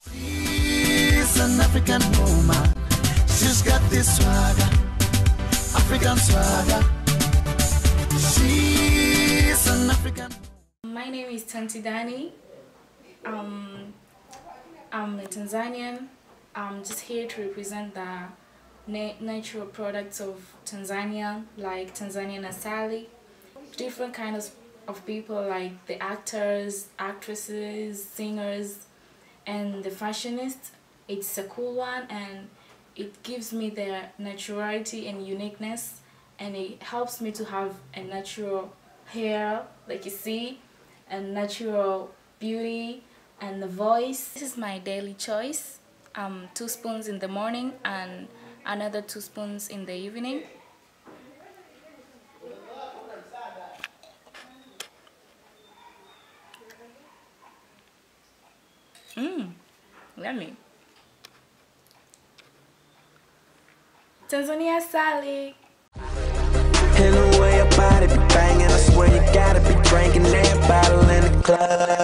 She's an African woman. She's got this swagger, African swagger. She's an African. My name is Tanti Dani. I'm a Tanzanian. I'm just here to represent the natural products of Tanzania, like Tanzanian asali. Different kinds of people, like the actors, actresses, singers, and the fashionists. It's a cool one, and it gives me the naturality and uniqueness, and it helps me to have a natural hair, like you see, and natural beauty and the voice. This is my daily choice. 2 spoons in the morning and another 2 spoons in the evening. Yummy. Tanzania asali. In the way your body be banging, I swear you gotta be drinking that bottle in the club.